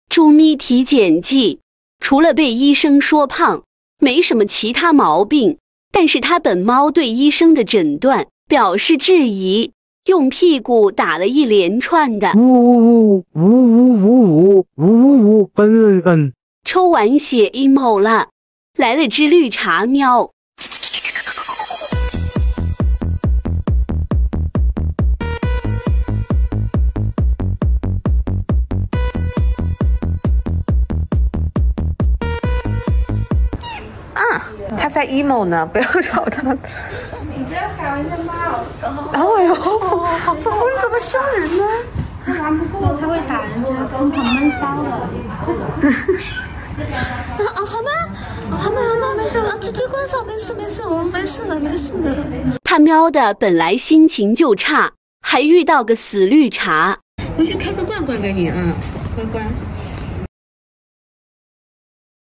猪咪体检记，除了被医生说胖，没什么其他毛病。但是他本猫对医生的诊断表示质疑，用屁股打了一连串的呜呜呜呜呜呜呜嗯。 抽完血 emo 了，来了只绿茶喵。 他在 emo 呢，不要吵他。 你不要开玩笑嘛！ 哎呦，福福你怎么凶人呢？ 他玩不过，他会打人家，很闷骚的。 好吗？没事了，追关少，没事，我没事了。 他喵的本来心情就差，还遇到个死绿茶。 回去开个罐罐给你啊，乖乖。